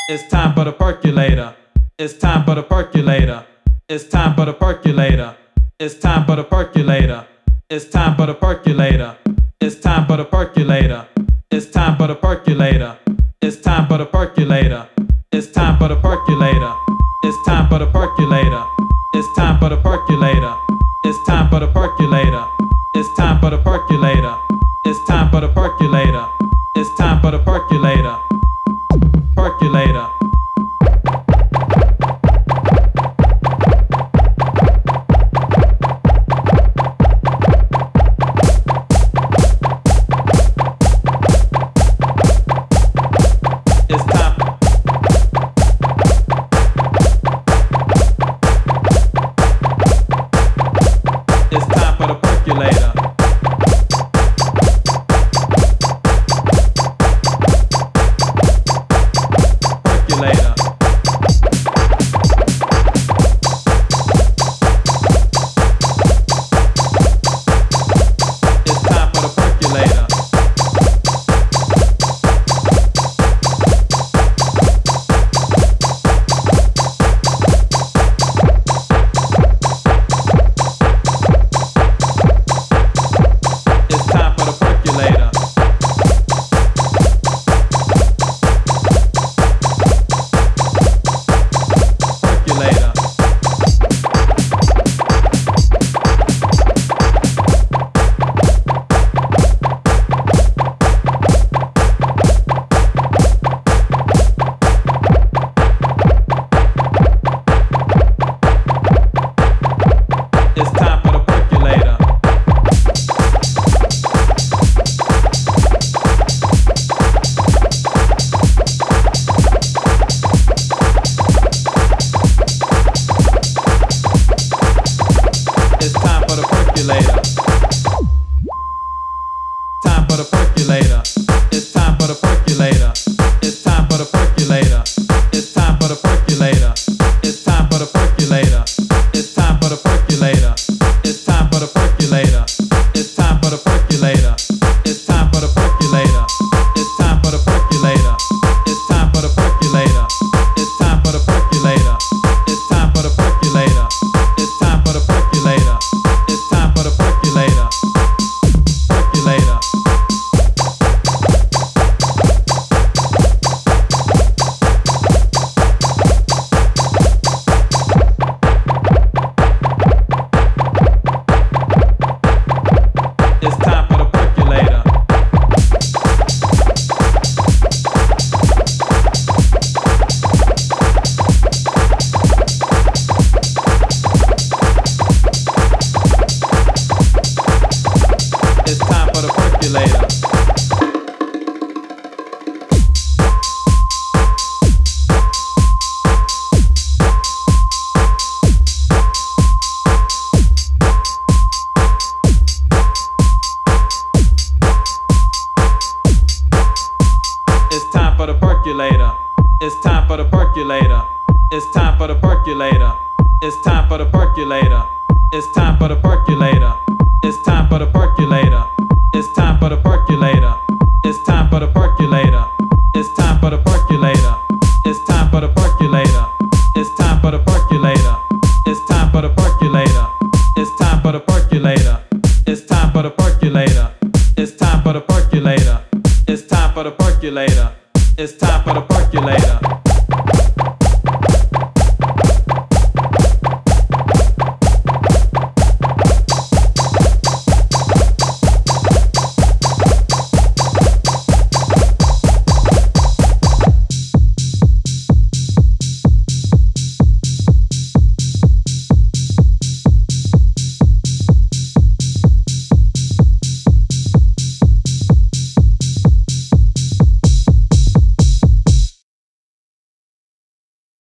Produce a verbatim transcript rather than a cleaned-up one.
It's time for the percolator. It's time for the percolator. It's time for the percolator. It's time for the percolator. It's time for the percolator. It's time for the percolator. It's time for the percolator. It's time for the percolator. It's time for the percolator. It's time for the percolator. It's time for the percolator. It's time for the percolator. It's time for the percolator. It's time for the percolator. It's time for the percolator. Percolator. It's time. It's time for the percolator. Percolator. It's time for the percolator. It's time for the percolator. Percolator. It's time for the percolator. It's time for the percolator. Time for the percolator. It's time for the percolator. It's time for the percolator. It's time for the percolator. It's time for the percolator. It's time for the percolator. It's time for the percolator. It's time for the percolator. It's time for the percolator. It's time for the percolator. It's time for the percolator. It's time for the percolator. It's time for the percolator. It's time for the percolator. It's time for the percolator. Percolator. It's time for the percolator. It's time for the percolator. It's time for the percolator. It's time for the percolator. It's time for the percolator. It's time for the percolator. It's time for the percolator. It's time for the percolator. It's time for the percolator. It's time for the percolator. It's time for the percolator. It's time for the percolator. It's time for the percolator. It's time for the percolator. It's time for the percolator. It's time for the percolator. It's time for the percolator. It's time for the percolator. It's time for the percolator.